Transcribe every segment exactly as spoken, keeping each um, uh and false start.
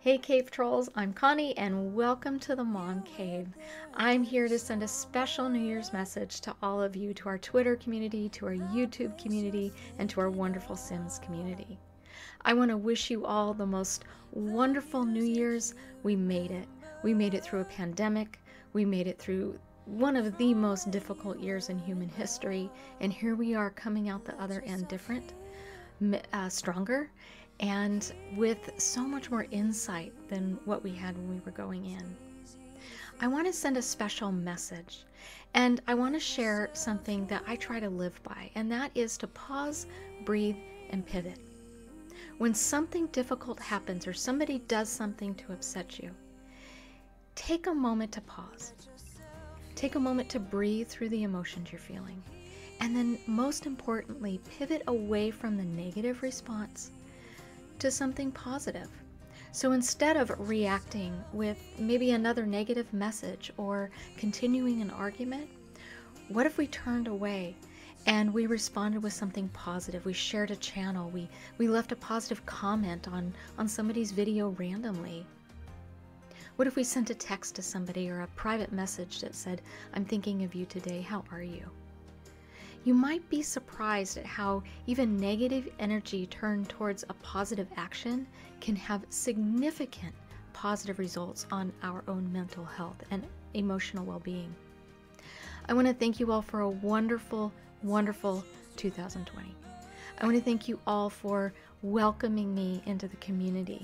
Hey Cave Trolls, I'm Connie and welcome to the Mom Cave. I'm here to send a special New Year's message to all of you, to our Twitter community, to our YouTube community, and to our wonderful Sims community. I want to wish you all the most wonderful New Year's. We made it. We made it through a pandemic. We made it through one of the most difficult years in human history, and here we are coming out the other end different, uh, stronger, and with so much more insight than what we had when we were going in. I want to send a special message, and I want to share something that I try to live by, and that is to pause, breathe, and pivot. When something difficult happens or somebody does something to upset you, take a moment to pause. Take a moment to breathe through the emotions you're feeling, and then most importantly, pivot away from the negative response to something positive. So instead of reacting with maybe another negative message or continuing an argument, what if we turned away and we responded with something positive? We shared a channel, we, we left a positive comment on, on somebody's video randomly. What if we sent a text to somebody or a private message that said, "I'm thinking of you today, how are you?" You might be surprised at how even negative energy turned towards a positive action can have significant positive results on our own mental health and emotional well-being. I want to thank you all for a wonderful, wonderful two thousand twenty. I want to thank you all for welcoming me into the community.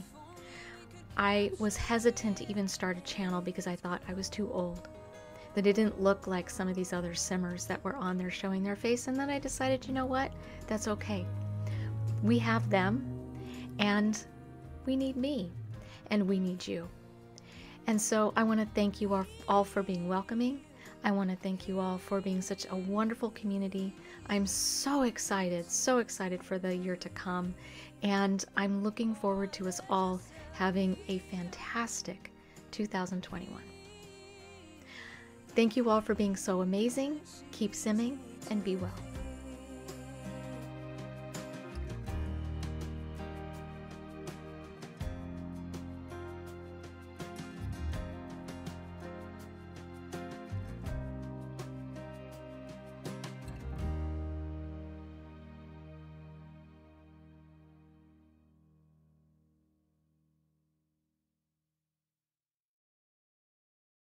I was hesitant to even start a channel because I thought I was too old, that it didn't look like some of these other simmers that were on there showing their face, and then I decided, you know what, that's okay. We have them, and we need me, and we need you. And so I want to thank you all, all for being welcoming. I want to thank you all for being such a wonderful community. I'm so excited, so excited for the year to come, and I'm looking forward to us all having a fantastic two thousand twenty-one. Thank you all for being so amazing. Keep simming and be well.